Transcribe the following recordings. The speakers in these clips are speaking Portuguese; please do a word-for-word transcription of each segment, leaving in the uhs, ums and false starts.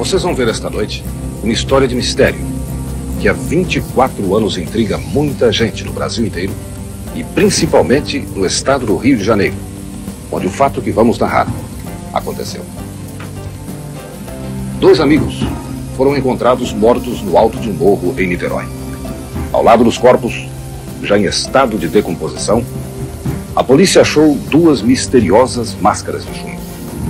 Vocês vão ver esta noite uma história de mistério que há vinte e quatro anos intriga muita gente no Brasil inteiro e principalmente no estado do Rio de Janeiro, onde o fato que vamos narrar aconteceu. Dois amigos foram encontrados mortos no alto de um morro em Niterói. Ao lado dos corpos, já em estado de decomposição, a polícia achou duas misteriosas máscaras de chumbo.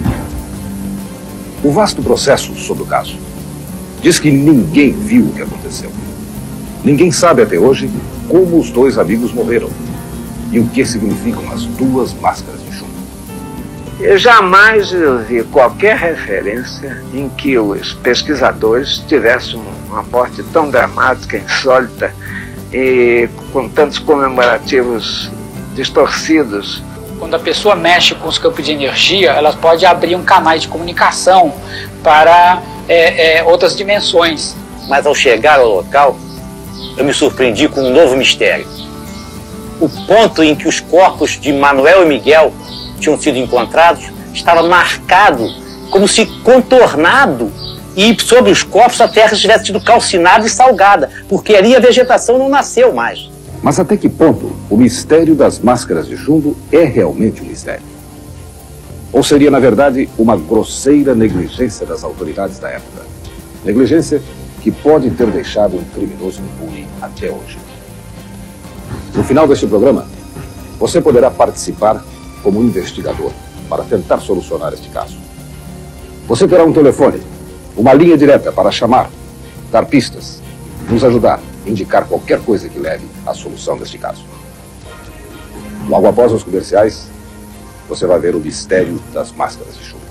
O vasto processo sobre o caso diz que ninguém viu o que aconteceu. Ninguém sabe até hoje como os dois amigos morreram e o que significam as duas máscaras de chumbo. Eu jamais vi qualquer referência em que os pesquisadores tivessem uma morte tão dramática, insólita e com tantos comemorativos distorcidos. Quando a pessoa mexe com os campos de energia, ela pode abrir um canal de comunicação para é, é, outras dimensões. Mas ao chegar ao local, eu me surpreendi com um novo mistério. O ponto em que os corpos de Manuel e Miguel tinham sido encontrados estava marcado, como se contornado, e sobre os corpos a terra tivesse sido calcinada e salgada, porque ali a vegetação não nasceu mais. Mas até que ponto o mistério das máscaras de chumbo é realmente um mistério? Ou seria, na verdade, uma grosseira negligência das autoridades da época? Negligência que pode ter deixado um criminoso impune até hoje. No final deste programa, você poderá participar como investigador para tentar solucionar este caso. Você terá um telefone, uma linha direta para chamar, dar pistas, nos ajudar, indicar qualquer coisa que leve à solução deste caso. Logo após os comerciais, você vai ver o mistério das máscaras de chumbo.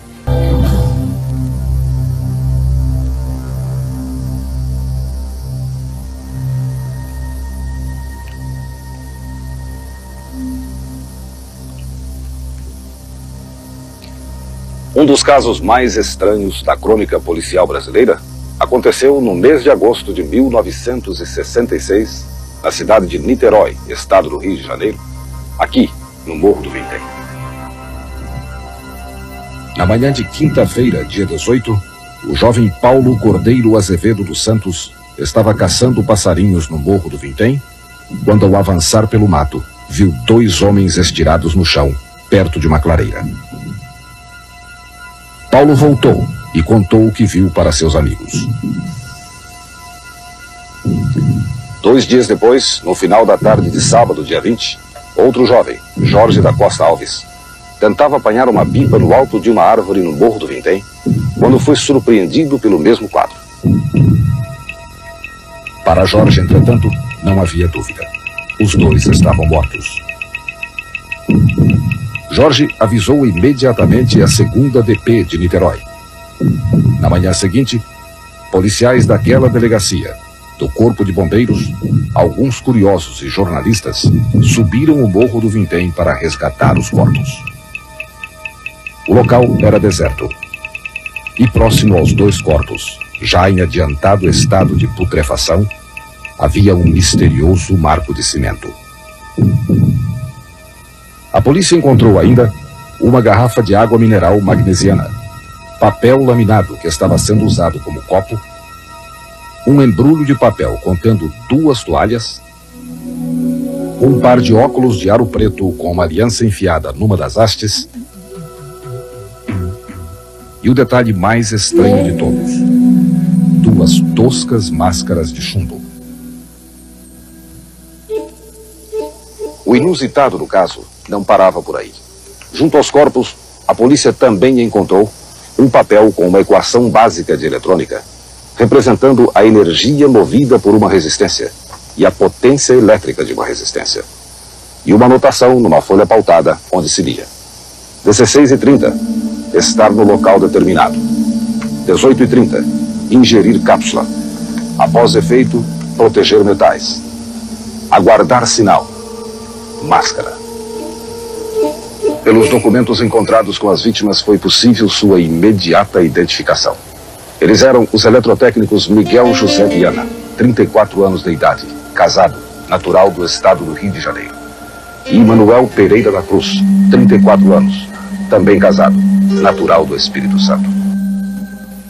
Um dos casos mais estranhos da crônica policial brasileira aconteceu no mês de agosto de mil novecentos e sessenta e seis, na cidade de Niterói, estado do Rio de Janeiro, aqui no Morro do Vintém. Na manhã de quinta-feira, dia dezoito, o jovem Paulo Cordeiro Azevedo dos Santos estava caçando passarinhos no Morro do Vintém, quando ao avançar pelo mato, viu dois homens estirados no chão, perto de uma clareira. Paulo voltou e contou o que viu para seus amigos. Dois dias depois, no final da tarde de sábado, dia vinte, outro jovem, Jorge da Costa Alves, tentava apanhar uma pipa no alto de uma árvore no Morro do Vintém, quando foi surpreendido pelo mesmo quadro. Para Jorge, entretanto, não havia dúvida. Os dois estavam mortos. Jorge avisou imediatamente a segunda D P de Niterói. Na manhã seguinte, policiais daquela delegacia, do Corpo de Bombeiros, alguns curiosos e jornalistas subiram o Morro do Vintém para resgatar os corpos. O local era deserto. E próximo aos dois corpos, já em adiantado estado de putrefação, havia um misterioso marco de cimento. A polícia encontrou ainda uma garrafa de água mineral magnesiana, papel laminado que estava sendo usado como copo, um embrulho de papel contendo duas toalhas, um par de óculos de aro preto com uma aliança enfiada numa das hastes e o detalhe mais estranho de todos, duas toscas máscaras de chumbo. O inusitado do caso não parava por aí. Junto aos corpos, a polícia também encontrou um papel com uma equação básica de eletrônica, representando a energia movida por uma resistência e a potência elétrica de uma resistência. E uma anotação numa folha pautada, onde se lia: dezesseis e trinta, estar no local determinado. dezoito e trinta, ingerir cápsula. Após efeito, proteger metais. Aguardar sinal. Máscara. Pelos documentos encontrados com as vítimas, foi possível sua imediata identificação. Eles eram os eletrotécnicos Miguel José Viana, trinta e quatro anos de idade, casado, natural do estado do Rio de Janeiro, e Manuel Pereira da Cruz, trinta e quatro anos, também casado, natural do Espírito Santo.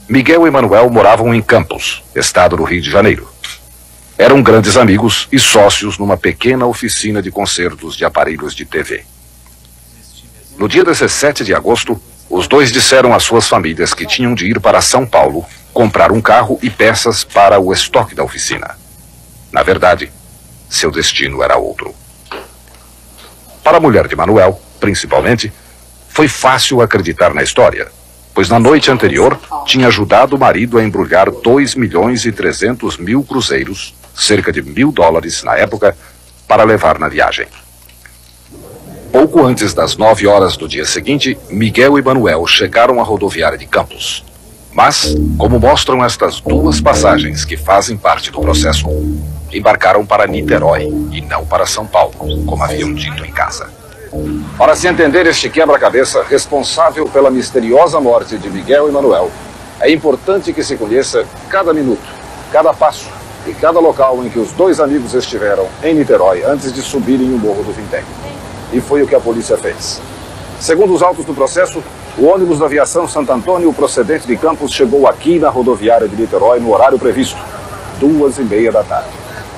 Miguel e Manuel moravam em Campos, estado do Rio de Janeiro. Eram grandes amigos e sócios numa pequena oficina de consertos de aparelhos de T V. No dia dezessete de agosto, os dois disseram às suas famílias que tinham de ir para São Paulo comprar um carro e peças para o estoque da oficina. Na verdade, seu destino era outro. Para a mulher de Manuel, principalmente, foi fácil acreditar na história, pois na noite anterior tinha ajudado o marido a embrulhar dois milhões e trezentos mil cruzeiros, cerca de mil dólares na época, para levar na viagem. Pouco antes das nove horas do dia seguinte, Miguel e Manuel chegaram à rodoviária de Campos. Mas, como mostram estas duas passagens que fazem parte do processo, embarcaram para Niterói e não para São Paulo, como haviam dito em casa. Para se entender este quebra-cabeça responsável pela misteriosa morte de Miguel e Manuel, é importante que se conheça cada minuto, cada passo e cada local em que os dois amigos estiveram em Niterói antes de subirem o Morro do Vintém. E foi o que a polícia fez. Segundo os autos do processo, o ônibus da aviação Santo Antônio, procedente de Campos, chegou aqui na rodoviária de Niterói no horário previsto, duas e meia da tarde.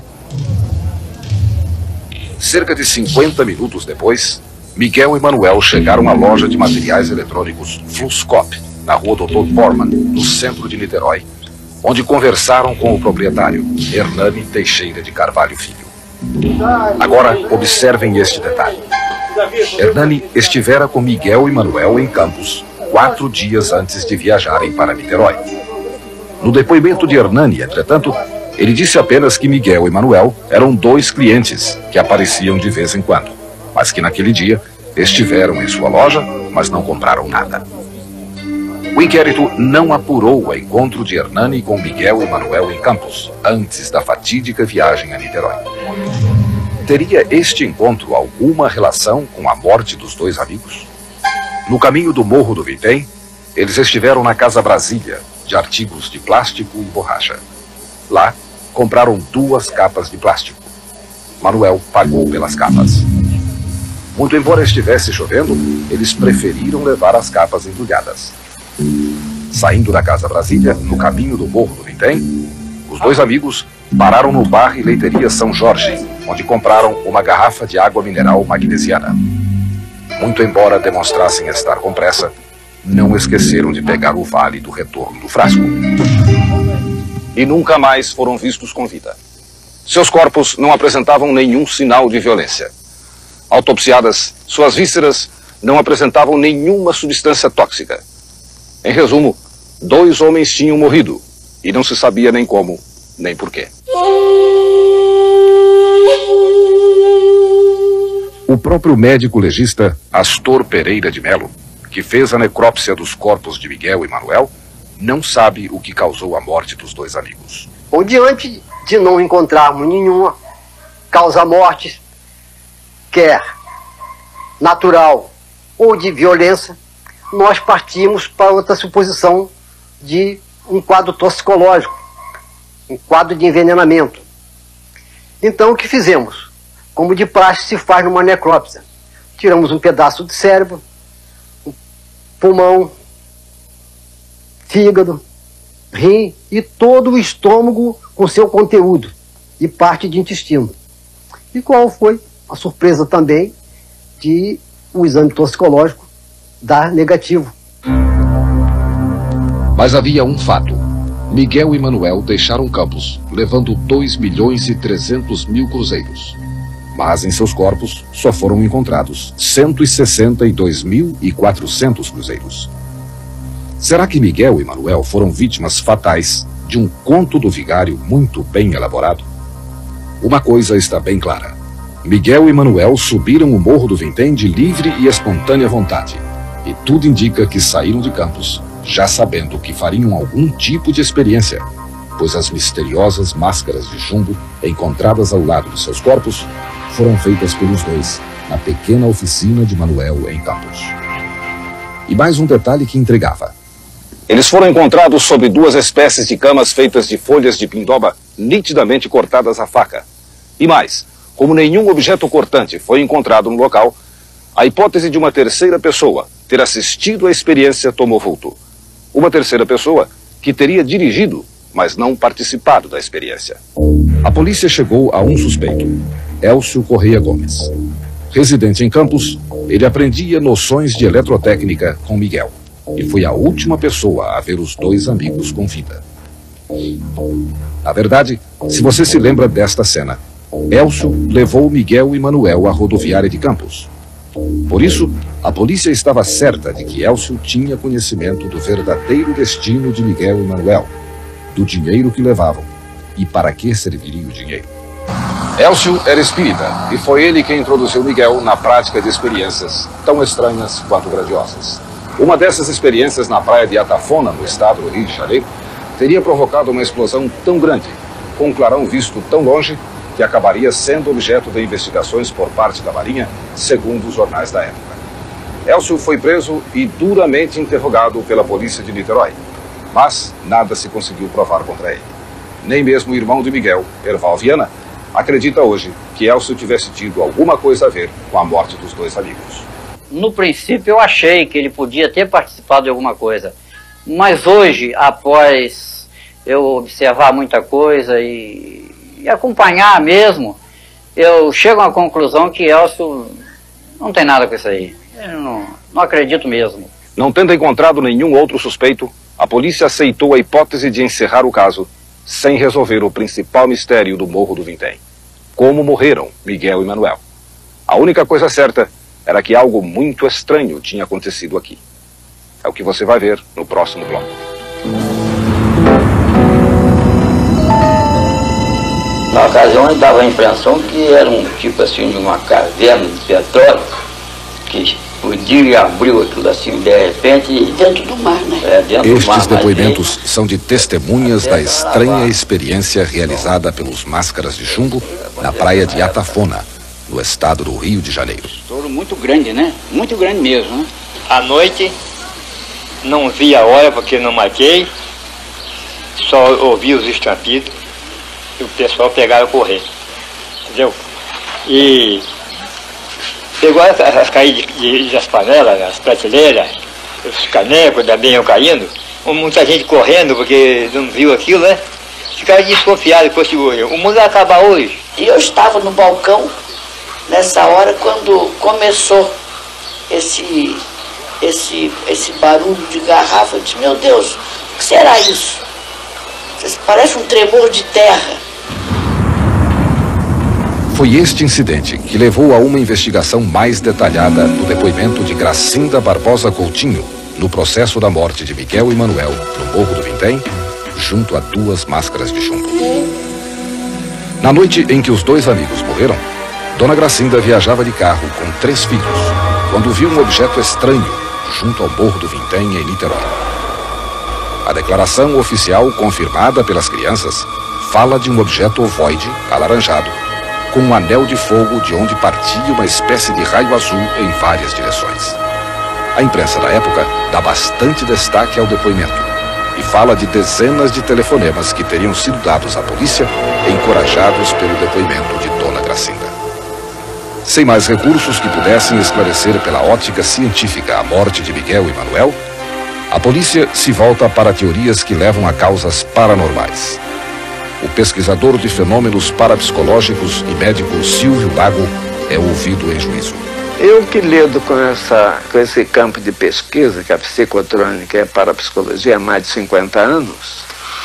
Cerca de cinquenta minutos depois, Miguel e Manuel chegaram à loja de materiais eletrônicos Fluscop, na rua doutor Borman, no centro de Niterói, onde conversaram com o proprietário, Hernani Teixeira de Carvalho Filho. Agora, observem este detalhe. Hernani estivera com Miguel e Manuel em Campos, quatro dias antes de viajarem para Niterói. No depoimento de Hernani, entretanto, ele disse apenas que Miguel e Manuel eram dois clientes que apareciam de vez em quando, mas que naquele dia estiveram em sua loja, mas não compraram nada. O inquérito não apurou o encontro de Hernani com Miguel e Manuel em Campos, antes da fatídica viagem a Niterói. Teria este encontro alguma relação com a morte dos dois amigos? No caminho do Morro do Vintém, eles estiveram na Casa Brasília, de artigos de plástico e borracha. Lá, compraram duas capas de plástico. Manuel pagou pelas capas. Muito embora estivesse chovendo, eles preferiram levar as capas embrulhadas. Saindo da Casa Brasília, no caminho do Morro do Vintém, os dois amigos pararam no bar e leiteria São Jorge, onde compraram uma garrafa de água mineral magnesiana. Muito embora demonstrassem estar com pressa, não esqueceram de pegar o vale do retorno do frasco. E nunca mais foram vistos com vida. Seus corpos não apresentavam nenhum sinal de violência. Autopsiadas, suas vísceras não apresentavam nenhuma substância tóxica. Em resumo, dois homens tinham morrido e não se sabia nem como, nem porquê. O próprio médico legista Astor Pereira de Melo, que fez a necrópsia dos corpos de Miguel e Manuel, não sabe o que causou a morte dos dois amigos. Ou diante de não encontrarmos nenhuma causa-morte, quer natural ou de violência, nós partimos para outra suposição de um quadro toxicológico, um quadro de envenenamento. Então o que fizemos? Como de praxe se faz numa necrópsia. Tiramos um pedaço do cérebro, um pulmão, fígado, rim e todo o estômago com seu conteúdo e parte de intestino. E qual foi a surpresa também de o exame toxicológico dar negativo. Mas havia um fato. Miguel e Manuel deixaram Campos, levando dois milhões e trezentos mil cruzeiros. Mas em seus corpos só foram encontrados cento e sessenta e dois mil e quatrocentos cruzeiros. Será que Miguel e Manuel foram vítimas fatais de um conto do vigário muito bem elaborado? Uma coisa está bem clara. Miguel e Manuel subiram o Morro do Vintém de livre e espontânea vontade. E tudo indica que saíram de Campos já sabendo que fariam algum tipo de experiência, pois as misteriosas máscaras de chumbo encontradas ao lado de seus corpos foram feitas pelos dois na pequena oficina de Manuel em Campos. E mais um detalhe que intrigava. Eles foram encontrados sob duas espécies de camas feitas de folhas de pindoba nitidamente cortadas à faca. E mais, como nenhum objeto cortante foi encontrado no local, a hipótese de uma terceira pessoa ter assistido à experiência tomou vulto. Uma terceira pessoa que teria dirigido, mas não participado da experiência. A polícia chegou a um suspeito, Elcio Correia Gomes. Residente em Campos, ele aprendia noções de eletrotécnica com Miguel e foi a última pessoa a ver os dois amigos com vida. Na verdade, se você se lembra desta cena, Elcio levou Miguel e Manuel à rodoviária de Campos. Por isso, a polícia estava certa de que Elcio tinha conhecimento do verdadeiro destino de Miguel e Manuel, do dinheiro que levavam e para que serviria o dinheiro. Elcio era espírita e foi ele quem introduziu Miguel na prática de experiências tão estranhas quanto grandiosas. Uma dessas experiências na praia de Atafona, no estado do Rio de Janeiro, teria provocado uma explosão tão grande, com um clarão visto tão longe, que acabaria sendo objeto de investigações por parte da Marinha, segundo os jornais da época. Elcio foi preso e duramente interrogado pela polícia de Niterói, mas nada se conseguiu provar contra ele. Nem mesmo o irmão de Miguel, Erval Viana, acredita hoje que Elcio tivesse tido alguma coisa a ver com a morte dos dois amigos. No princípio eu achei que ele podia ter participado de alguma coisa, mas hoje, após eu observar muita coisa e, e acompanhar mesmo, eu chego à conclusão que Elcio não tem nada com isso aí. Eu não, não acredito mesmo. Não tendo encontrado nenhum outro suspeito, a polícia aceitou a hipótese de encerrar o caso, sem resolver o principal mistério do Morro do Vintém. Como morreram Miguel e Manuel. A única coisa certa era que algo muito estranho tinha acontecido aqui. É o que você vai ver no próximo bloco. Na ocasião, dava a impressão que era um tipo assim de uma caverna de petróleo que o dia abriu aquilo assim de repente. Dentro do mar, né? É, dentro Estes do mar, depoimentos são de testemunhas da estranha experiência realizada pelos Máscaras de Chumbo na praia de Atafona, no estado do Rio de Janeiro. Estouro muito grande, né? Muito grande mesmo, né? À noite, não vi a hora porque não marquei, só ouvi os estampidos e o pessoal pegaram a correr, entendeu? E pegou as, as caídas de, das panelas, as prateleiras, os canecos também iam caindo, muita gente correndo porque não viu aquilo, né? Ficaram desconfiados que fosse hoje. O mundo ia acabar hoje. E eu estava no balcão nessa hora quando começou esse, esse, esse barulho de garrafa. Eu disse, meu Deus, o que será isso? Parece um tremor de terra. Foi este incidente que levou a uma investigação mais detalhada do depoimento de Gracinda Barbosa Coutinho no processo da morte de Miguel e Manuel no Morro do Vintém, junto a duas máscaras de chumbo. Na noite em que os dois amigos morreram, Dona Gracinda viajava de carro com três filhos, quando viu um objeto estranho junto ao Morro do Vintém, em Niterói. A declaração oficial confirmada pelas crianças fala de um objeto ovoide, alaranjado, com um anel de fogo de onde partia uma espécie de raio azul em várias direções. A imprensa da época dá bastante destaque ao depoimento e fala de dezenas de telefonemas que teriam sido dados à polícia, encorajados pelo depoimento de Dona Gracinda. Sem mais recursos que pudessem esclarecer pela ótica científica a morte de Miguel e Manuel, a polícia se volta para teorias que levam a causas paranormais. O pesquisador de fenômenos parapsicológicos e médico Silvio Lago é ouvido em juízo. Eu que lido com, essa, com esse campo de pesquisa, que a psicotrônica é parapsicologia há mais de cinquenta anos,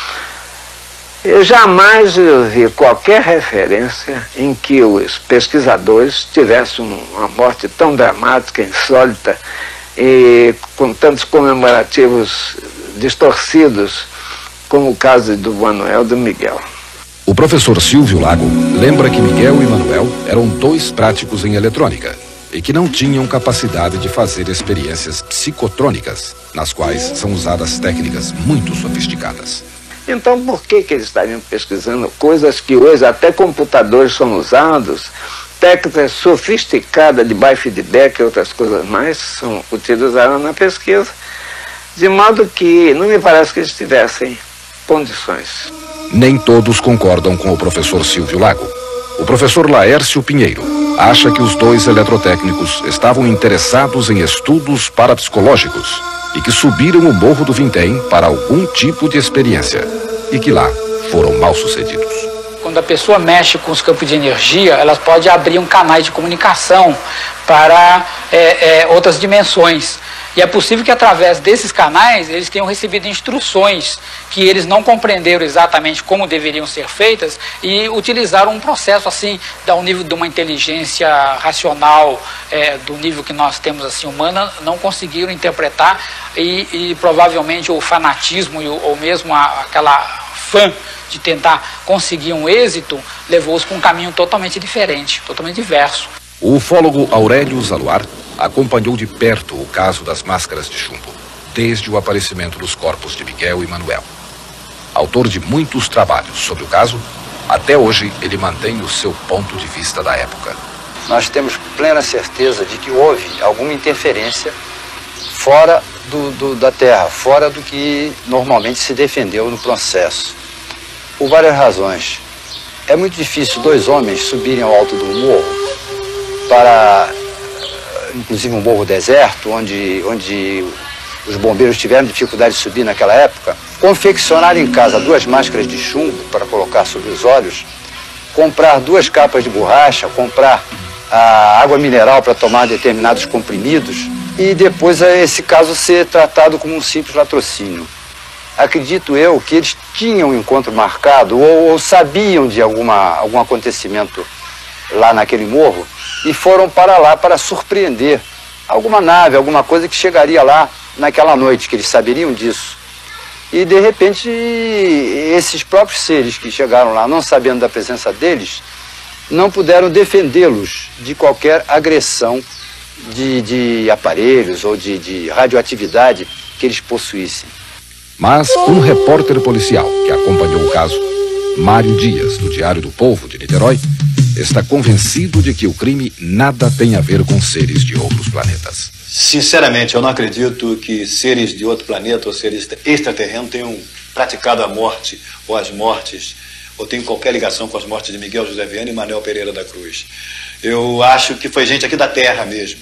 eu jamais vi qualquer referência em que os pesquisadores tivessem uma morte tão dramática, insólita e com tantos comemorativos distorcidos como o caso do Manuel e do Miguel. O professor Silvio Lago lembra que Miguel e Manuel eram dois práticos em eletrônica e que não tinham capacidade de fazer experiências psicotrônicas, nas quais são usadas técnicas muito sofisticadas. Então, por que que eles estariam pesquisando coisas que hoje até computadores são usados, técnicas sofisticadas de biofeedback e outras coisas mais são utilizadas na pesquisa, de modo que não me parece que eles tivessem condições. Nem todos concordam com o professor Silvio Lago. O professor Laércio Pinheiro acha que os dois eletrotécnicos estavam interessados em estudos parapsicológicos e que subiram o Morro do Vintém para algum tipo de experiência e que lá foram mal sucedidos. Quando a pessoa mexe com os campos de energia, ela pode abrir um canal de comunicação para é, é, outras dimensões. E é possível que através desses canais eles tenham recebido instruções que eles não compreenderam exatamente como deveriam ser feitas e utilizaram um processo assim, ao nível de uma inteligência racional, é, do nível que nós temos assim humana, não conseguiram interpretar e, e provavelmente o fanatismo ou mesmo a, aquela fã de tentar conseguir um êxito levou-os para um caminho totalmente diferente, totalmente diverso. O ufólogo Aurélio Zaluar acompanhou de perto o caso das máscaras de chumbo, desde o aparecimento dos corpos de Miguel e Manuel. Autor de muitos trabalhos sobre o caso, até hoje ele mantém o seu ponto de vista da época. Nós temos plena certeza de que houve alguma interferência fora do, do, da Terra, fora do que normalmente se defendeu no processo. Por várias razões. É muito difícil dois homens subirem ao alto do morro para, inclusive um morro deserto, onde, onde os bombeiros tiveram dificuldade de subir naquela época, confeccionar em casa duas máscaras de chumbo para colocar sobre os olhos, comprar duas capas de borracha, comprar a água mineral para tomar determinados comprimidos e depois esse caso ser tratado como um simples latrocínio. Acredito eu que eles tinham um encontro marcado ou, ou sabiam de alguma, algum acontecimento lá naquele morro e foram para lá para surpreender alguma nave, alguma coisa que chegaria lá naquela noite, que eles saberiam disso. E de repente esses próprios seres que chegaram lá, não sabendo da presença deles, não puderam defendê-los de qualquer agressão de, de aparelhos ou de, de radioatividade que eles possuíssem. Mas um repórter policial que acompanhou o caso, Mário Dias, do Diário do Povo de Niterói, está convencido de que o crime nada tem a ver com seres de outros planetas. Sinceramente, eu não acredito que seres de outro planeta ou seres extraterrenos tenham praticado a morte ou as mortes, ou tenham qualquer ligação com as mortes de Miguel José Viana e Manuel Pereira da Cruz. Eu acho que foi gente aqui da Terra mesmo.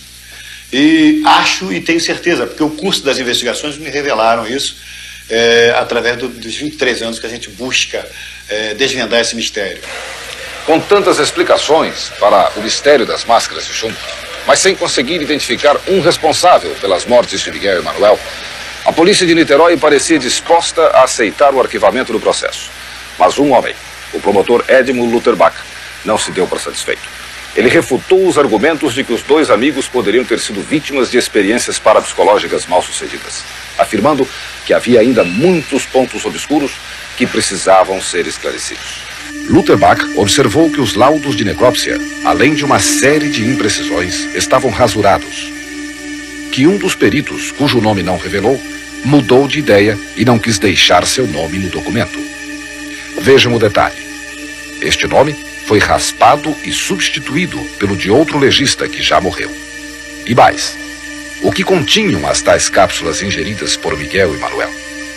E acho e tenho certeza, porque o curso das investigações me revelaram isso, é, através do, dos vinte e três anos que a gente busca é, desvendar esse mistério. Com tantas explicações para o mistério das máscaras de chumbo, mas sem conseguir identificar um responsável pelas mortes de Miguel e Manuel, a polícia de Niterói parecia disposta a aceitar o arquivamento do processo. Mas um homem, o promotor Edmo Lutherbach, não se deu por satisfeito. Ele refutou os argumentos de que os dois amigos poderiam ter sido vítimas de experiências parapsicológicas mal sucedidas, afirmando que havia ainda muitos pontos obscuros que precisavam ser esclarecidos. Lutherbach observou que os laudos de necrópsia, além de uma série de imprecisões, estavam rasurados. Que um dos peritos, cujo nome não revelou, mudou de ideia e não quis deixar seu nome no documento. Vejam o detalhe. Este nome foi raspado e substituído pelo de outro legista que já morreu. E mais, o que continham as tais cápsulas ingeridas por Miguel e Manuel?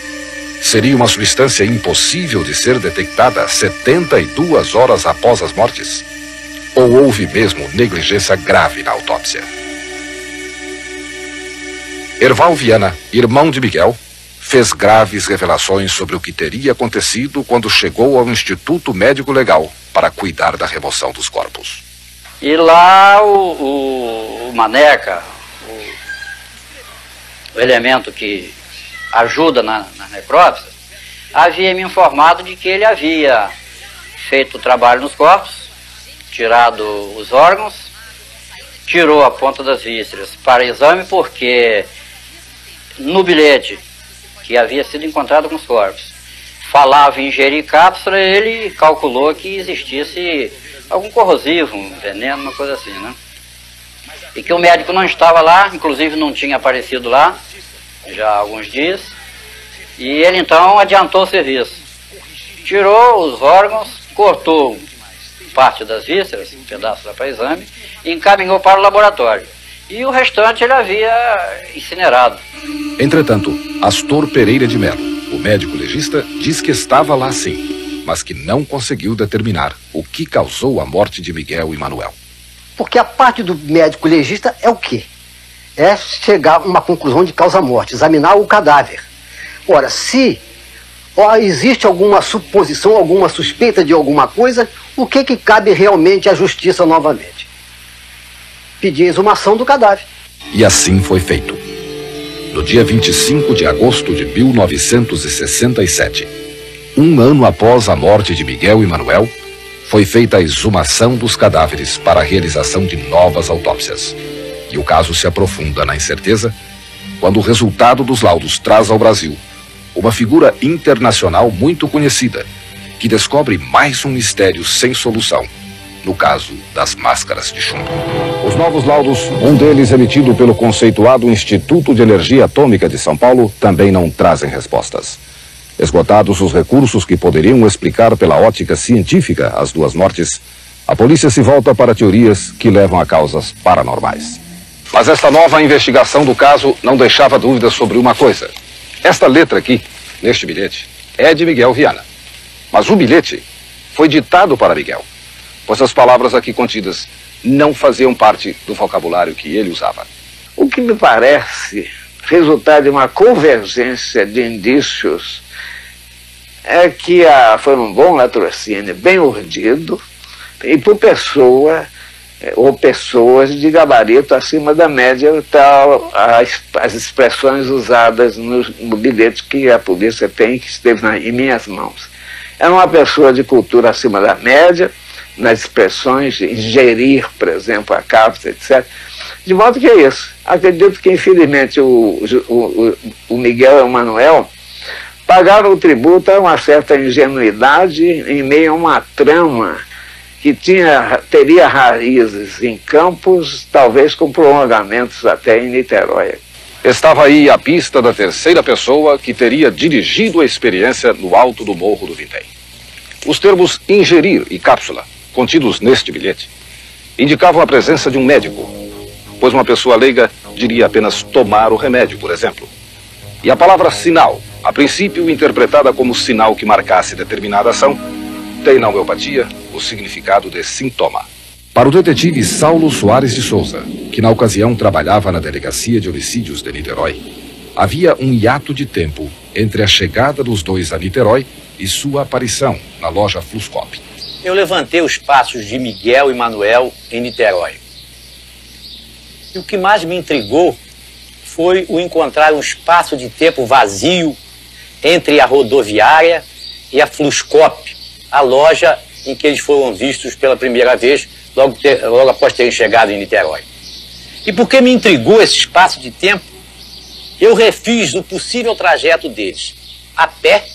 Seria uma substância impossível de ser detectada setenta e duas horas após as mortes? Ou houve mesmo negligência grave na autópsia? Erval Viana, irmão de Miguel, fez graves revelações sobre o que teria acontecido quando chegou ao Instituto Médico Legal para cuidar da remoção dos corpos. E lá o, o, o Maneca, o, o elemento que ajuda na, na necrópsia, havia me informado de que ele havia feito o trabalho nos corpos, tirado os órgãos, tirou a ponta das vísceras para exame, porque no bilhete que havia sido encontrado com os corpos falava em ingerir cápsula, ele calculou que existisse algum corrosivo, um veneno, uma coisa assim, né? E que o médico não estava lá, inclusive não tinha aparecido lá já há alguns dias, e ele então adiantou o serviço. Tirou os órgãos, cortou parte das vísceras, um pedaço lá para exame, e encaminhou para o laboratório. E o restante ele havia incinerado. Entretanto, Astor Pereira de Melo, o médico legista, diz que estava lá sim, mas que não conseguiu determinar o que causou a morte de Miguel e Manuel. Porque a parte do médico legista é o quê? é chegar a uma conclusão de causa-morte, examinar o cadáver. Ora, se ó, existe alguma suposição, alguma suspeita de alguma coisa, o que que cabe realmente à justiça novamente? Pedir a exumação do cadáver. E assim foi feito. No dia vinte e cinco de agosto de mil novecentos e sessenta e sete, um ano após a morte de Miguel e Manuel, foi feita a exumação dos cadáveres para a realização de novas autópsias. E o caso se aprofunda na incerteza quando o resultado dos laudos traz ao Brasil uma figura internacional muito conhecida, que descobre mais um mistério sem solução, no caso das máscaras de chumbo. Os novos laudos, um deles emitido pelo conceituado Instituto de Energia Atômica de São Paulo, também não trazem respostas. Esgotados os recursos que poderiam explicar pela ótica científica as duas mortes, a polícia se volta para teorias que levam a causas paranormais. Mas esta nova investigação do caso não deixava dúvidas sobre uma coisa. Esta letra aqui, neste bilhete, é de Miguel Viana. Mas o bilhete foi ditado para Miguel, pois as palavras aqui contidas não faziam parte do vocabulário que ele usava. O que me parece resultar de uma convergência de indícios é que a, foi um bom latrocínio bem urdido e por pessoa ou pessoas de gabarito acima da média, tal as, as expressões usadas no, no bilhete que a polícia tem, que esteve na, em minhas mãos. Era uma pessoa de cultura acima da média, nas expressões, ingerir, por exemplo, a cápsula, etcétera. De modo que é isso. Acredito que, infelizmente, o, o, o Miguel e o Manuel pagaram o tributo a uma certa ingenuidade em meio a uma trama que tinha, teria raízes em Campos, talvez com prolongamentos até em Niterói. Estava aí a pista da terceira pessoa que teria dirigido a experiência no alto do Morro do Vintém. Os termos ingerir e cápsula, contidos neste bilhete, indicavam a presença de um médico, pois uma pessoa leiga diria apenas tomar o remédio, por exemplo. E a palavra sinal, a princípio interpretada como sinal que marcasse determinada ação, tem na homeopatia o significado de sintoma. Para o detetive Saulo Soares de Souza, que na ocasião trabalhava na Delegacia de Homicídios de Niterói, havia um hiato de tempo entre a chegada dos dois a Niterói e sua aparição na loja Fluscop. Eu levantei os passos de Miguel e Manuel em Niterói. E o que mais me intrigou foi o encontrar um espaço de tempo vazio entre a rodoviária e a Fluscop, a loja em que eles foram vistos pela primeira vez, logo, ter, logo após terem chegado em Niterói. E porque me intrigou esse espaço de tempo, eu refiz o possível trajeto deles, a pé,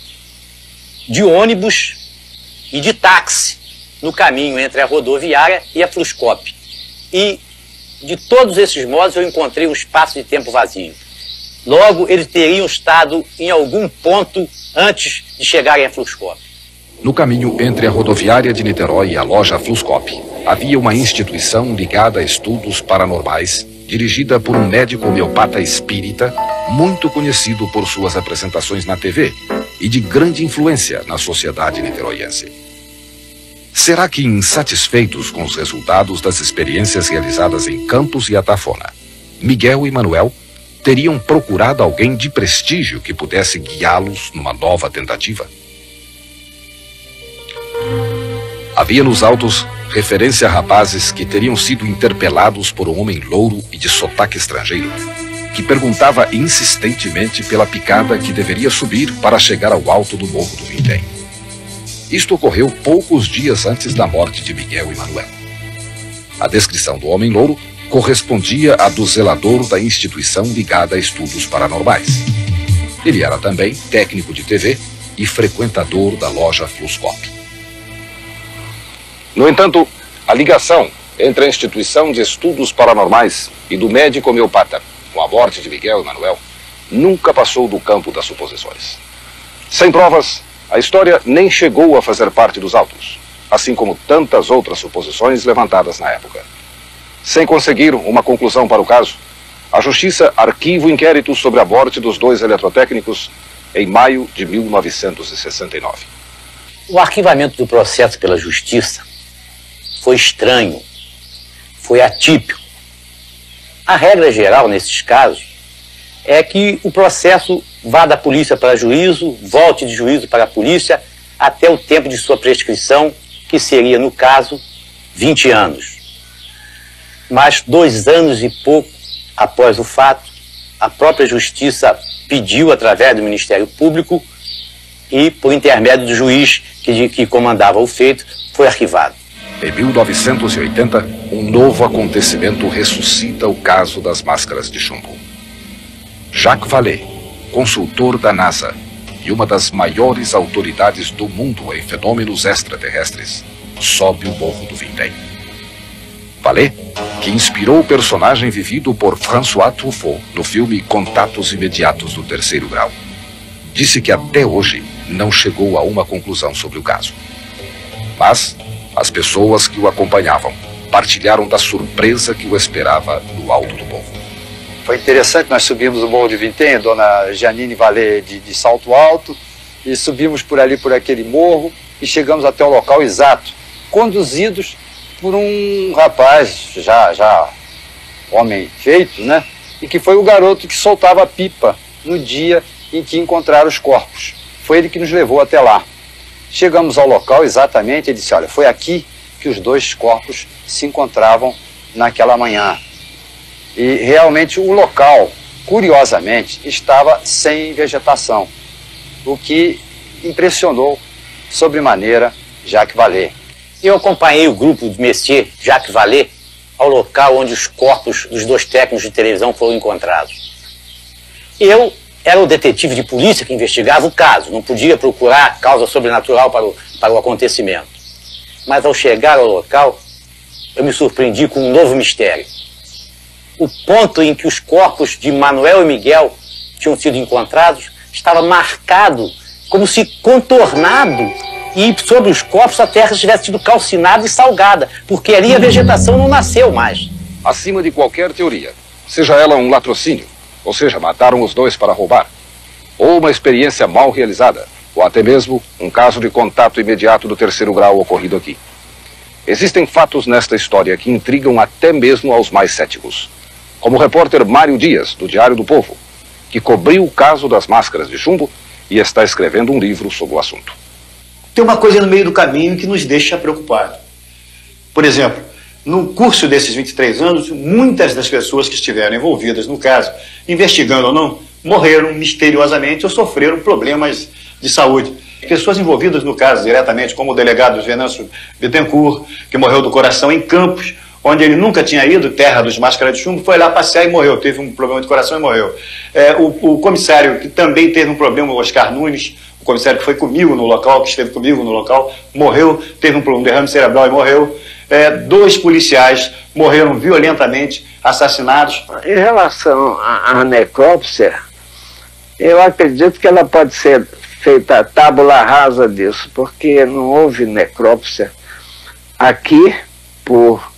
de ônibus e de táxi, no caminho entre a rodoviária e a Fluscop. E, de todos esses modos, eu encontrei um espaço de tempo vazio. Logo, eles teriam estado em algum ponto antes de chegarem à Fluscop. No caminho entre a rodoviária de Niterói e a loja Fluscop, havia uma instituição ligada a estudos paranormais, dirigida por um médico homeopata espírita, muito conhecido por suas apresentações na T V e de grande influência na sociedade niteroiense. Será que, insatisfeitos com os resultados das experiências realizadas em Campos e Atafona, Miguel e Manuel teriam procurado alguém de prestígio que pudesse guiá-los numa nova tentativa? Havia nos autos referência a rapazes que teriam sido interpelados por um homem louro e de sotaque estrangeiro, que perguntava insistentemente pela picada que deveria subir para chegar ao alto do Morro do Vintém. Isto ocorreu poucos dias antes da morte de Miguel e Manuel. A descrição do homem louro correspondia à do zelador da instituição ligada a estudos paranormais. Ele era também técnico de T V e frequentador da loja Fluscop. No entanto, a ligação entre a instituição de estudos paranormais e do médico homeopata com a morte de Miguel e Manuel nunca passou do campo das suposições. Sem provas, a história nem chegou a fazer parte dos autos, assim como tantas outras suposições levantadas na época. Sem conseguir uma conclusão para o caso, a Justiça arquiva o inquérito sobre a morte dos dois eletrotécnicos em maio de mil novecentos e sessenta e nove. O arquivamento do processo pela Justiça foi estranho, foi atípico. A regra geral nesses casos é que o processo vá da polícia para juízo, volte de juízo para a polícia, até o tempo de sua prescrição, que seria, no caso, vinte anos. Mas dois anos e pouco após o fato, a própria Justiça pediu, através do Ministério Público, e, por intermédio do juiz que, que comandava o feito, foi arquivado. Em mil novecentos e oitenta, um novo acontecimento ressuscita o caso das máscaras de chumbo. Jacques Vallée, consultor da NASA e uma das maiores autoridades do mundo em fenômenos extraterrestres, sobe o Morro do Vintém. Vallée, que inspirou o personagem vivido por François Truffaut no filme Contatos Imediatos do Terceiro Grau, disse que até hoje não chegou a uma conclusão sobre o caso. Mas as pessoas que o acompanhavam partilharam da surpresa que o esperava no alto do morro. Foi interessante, nós subimos o Morro de Vintém, dona Janine Vallée de, de salto alto, e subimos por ali, por aquele morro, e chegamos até o local exato, conduzidos por um rapaz, já, já homem feito, né? E que foi o garoto que soltava a pipa no dia em que encontraram os corpos. Foi ele que nos levou até lá. Chegamos ao local exatamente, ele disse, olha, foi aqui que os dois corpos se encontravam naquela manhã. E realmente o local, curiosamente, estava sem vegetação, o que impressionou sobremaneira Jacques Vallée. Eu acompanhei o grupo de Messier Jacques Vallée ao local onde os corpos dos dois técnicos de televisão foram encontrados. Eu era o detetive de polícia que investigava o caso, não podia procurar causa sobrenatural para o, para o acontecimento. Mas ao chegar ao local, eu me surpreendi com um novo mistério. O ponto em que os corpos de Manuel e Miguel tinham sido encontrados estava marcado, como se contornado, e sobre os corpos a terra tivesse sido calcinada e salgada, porque ali a vegetação não nasceu mais. Acima de qualquer teoria, seja ela um latrocínio, ou seja, mataram os dois para roubar, ou uma experiência mal realizada, ou até mesmo um caso de contato imediato do terceiro grau ocorrido aqui. Existem fatos nesta história que intrigam até mesmo aos mais céticos, como o repórter Mário Dias, do Diário do Povo, que cobriu o caso das máscaras de chumbo e está escrevendo um livro sobre o assunto. Tem uma coisa no meio do caminho que nos deixa preocupados. Por exemplo, no curso desses vinte e três anos, muitas das pessoas que estiveram envolvidas no caso, investigando ou não, morreram misteriosamente ou sofreram problemas de saúde. Pessoas envolvidas no caso diretamente, como o delegado Venâncio Bittencourt, que morreu do coração em Campos, onde ele nunca tinha ido, terra dos máscaras de chumbo, foi lá passear e morreu, teve um problema de coração e morreu. É, o, o comissário que também teve um problema, o Oscar Nunes, o comissário que foi comigo no local, que esteve comigo no local, morreu, teve um, um derrame cerebral e morreu. É, dois policiais morreram violentamente, assassinados. Em relação à, à necrópsia, eu acredito que ela pode ser feita a tábula rasa disso, porque não houve necrópsia aqui por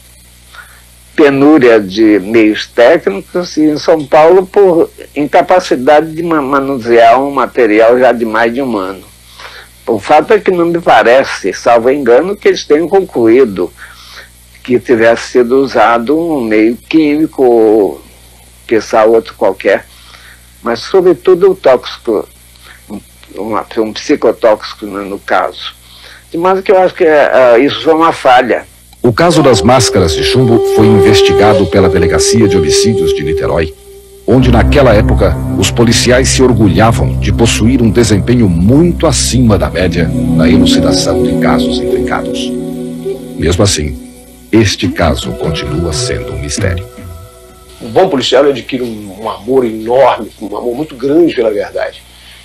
penúria de meios técnicos e em São Paulo por incapacidade de manusear um material já de mais de um ano. O fato é que não me parece, salvo engano, que eles tenham concluído que tivesse sido usado um meio químico ou que outro qualquer, mas sobretudo o tóxico, um, um psicotóxico no caso. De modo que eu acho que uh, isso foi uma falha. O caso das máscaras de chumbo foi investigado pela Delegacia de Homicídios de Niterói, onde naquela época os policiais se orgulhavam de possuir um desempenho muito acima da média na elucidação de casos intricados. Mesmo assim, este caso continua sendo um mistério. Um bom policial adquire um, um amor enorme, um amor muito grande pela verdade.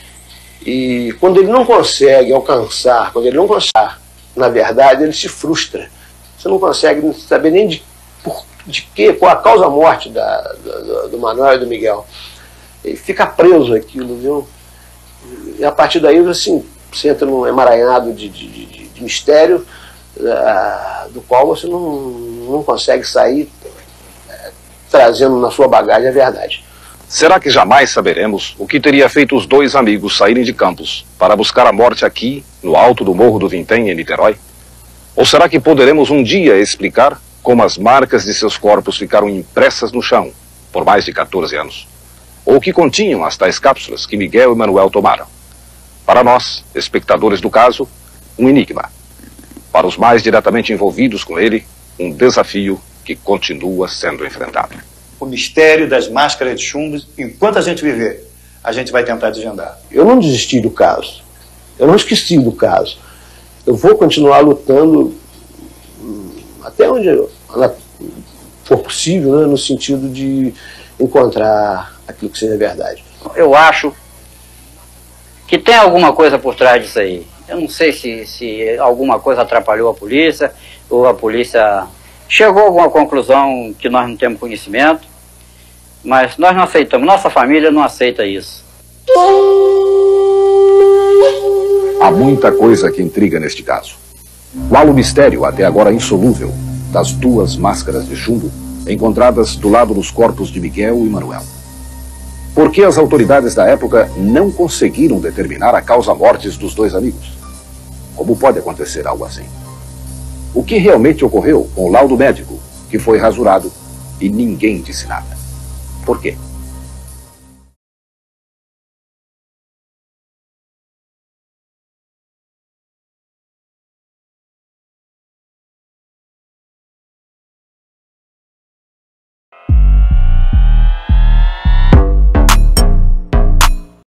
E quando ele não consegue alcançar, quando ele não consegue, na verdade, ele se frustra. Você não consegue saber nem de, por, de que, qual a causa-morte da, da, do Manuel e do Miguel. Ele fica preso aquilo, viu? E a partir daí, assim, você entra num emaranhado de, de, de, de mistério, uh, do qual você não, não consegue sair uh, trazendo na sua bagagem a verdade. Será que jamais saberemos o que teria feito os dois amigos saírem de Campos para buscar a morte aqui, no alto do Morro do Vintém, em Niterói? Ou será que poderemos um dia explicar como as marcas de seus corpos ficaram impressas no chão por mais de quatorze anos, ou o que continham as tais cápsulas que Miguel e Manuel tomaram. Para nós, espectadores do caso, um enigma. Para os mais diretamente envolvidos com ele, um desafio que continua sendo enfrentado. O mistério das máscaras de chumbo, enquanto a gente viver, a gente vai tentar desvendar. Eu não desisti do caso. Eu não esqueci do caso. Eu vou continuar lutando até onde for possível, né, no sentido de encontrar aquilo que seja verdade. Eu acho que tem alguma coisa por trás disso aí. Eu não sei se, se alguma coisa atrapalhou a polícia, ou a polícia chegou a alguma conclusão que nós não temos conhecimento, mas nós não aceitamos, nossa família não aceita isso. Há muita coisa que intriga neste caso. Qual o mistério, até agora insolúvel, das duas máscaras de chumbo encontradas do lado dos corpos de Miguel e Manuel? Por que as autoridades da época não conseguiram determinar a causa-mortes dos dois amigos? Como pode acontecer algo assim? O que realmente ocorreu com o laudo médico, que foi rasurado e ninguém disse nada? Por quê?